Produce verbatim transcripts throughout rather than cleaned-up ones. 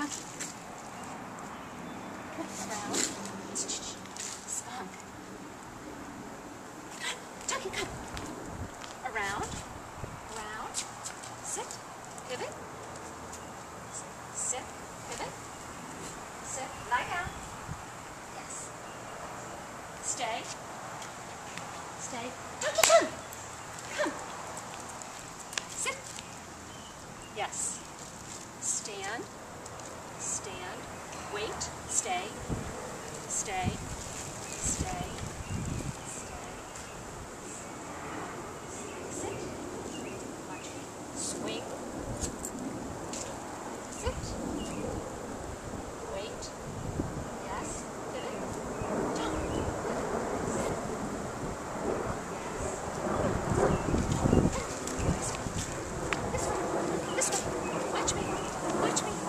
Duncan. Around. Skunk. Come. Duncan, come. Around. Around. Sit. Pivot. Sit. Pivot. Sit. Lie down. Yes. Stay. Stay. Duncan, come. Come. Sit. Yes. Stand. Stand. Wait. Stay. Stay. Stay. Stay. Sit. Watch me. Swing. Sit. Wait. Yes. Pivot. Jump. Sit. Yes. This way. This way. Watch me. Watch me.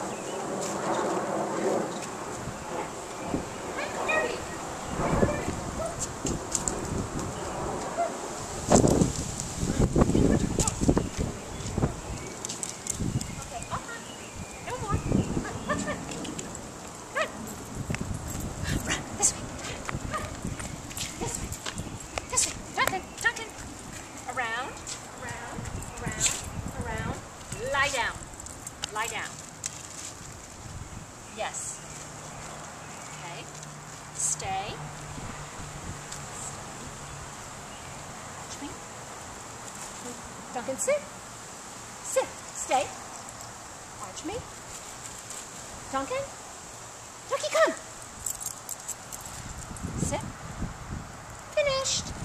This way. This way. This way. Duncan. Duncan. Around. Around. Around. Around. Lie down. Lie down. Yes. Okay. Stay. Watch me. Duncan, sit. Sit. Stay. Watch me. Duncan. Duncan, come. Sit. Finished.